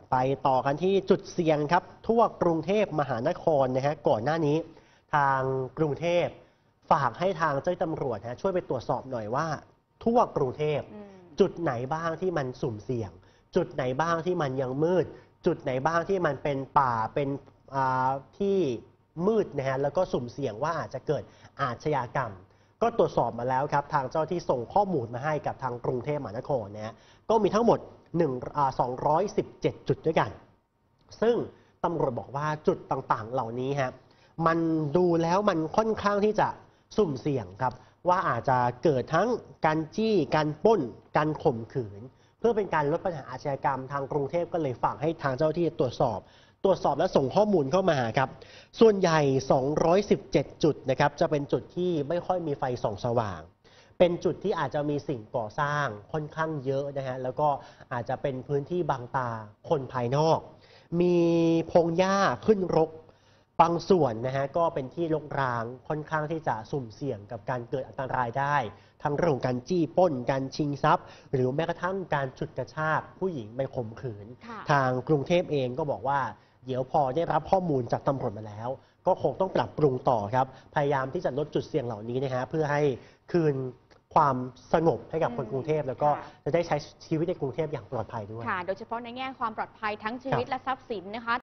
ไปต่อกันที่จุดเสี่ยงครับทั่วกรุงเทพมหานครนะฮะก่อนหน้านี้ทางกรุงเทพฝากให้ทางเจ้าหน้าที่ตำรวจช่วยไปตรวจสอบหน่อยว่าทั่วกรุงเทพจุดไหนบ้างที่มันสุ่มเสี่ยง จุดไหนบ้างที่มันยังมืด จุดไหนบ้างที่มันเป็นป่าเป็นที่มืดนะฮะแล้วก็สุ่มเสี่ยงว่าอาจจะเกิดอาชญากรรมก็ตรวจสอบมาแล้วครับทางเจ้าที่ส่งข้อมูลมาให้กับทางกรุงเทพมหานครนะฮะก็มีทั้งหมด217 จุดด้วยกันซึ่งตำรวจบอกว่าจุดต่างๆเหล่านี้ฮะมันดูแล้วมันค่อนข้างที่จะสุ่มเสี่ยงครับว่าอาจจะเกิดทั้งการจี้การปล้นการข่มขืนเพื่อเป็นการลดปัญหาอาชญากรรมทางกรุงเทพก็เลยฝากให้ทางเจ้าที่ตรวจสอบและส่งข้อมูลเข้ามาครับส่วนใหญ่217 จุดนะครับจะเป็นจุดที่ไม่ค่อยมีไฟส่องสว่างเป็นจุดที่อาจจะมีสิ่งก่อสร้างค่อนข้างเยอะนะฮะแล้วก็อาจจะเป็นพื้นที่บังตาคนภายนอกมีพงหญ้าขึ้นรกบางส่วนนะฮะก็เป็นที่รกร้างค่อนข้างที่จะสุ่มเสี่ยงกับการเกิดอันตรายได้ทั้งเรื่องของการจี้ปล้นการชิงทรัพย์หรือแม้กระทั่งการฉุดกระชากผู้หญิงไปข่มขืนทางกรุงเทพเองก็บอกว่าเดี๋ยวพอได้รับข้อมูลจากตำรวจมาแล้วก็คงต้องปรับปรุงต่อครับพยายามที่จะลดจุดเสี่ยงเหล่านี้นะฮะเพื่อให้คืนความสงบให้กับคนกรุงเทพแล้วก็จะได้ใช้ชีวิตในกรุงเทพอย่างปลอดภัยด้วยค่ะโดยเฉพาะในแง่ความปลอดภัยทั้งชีวิตและทรัพย์สินนะคะ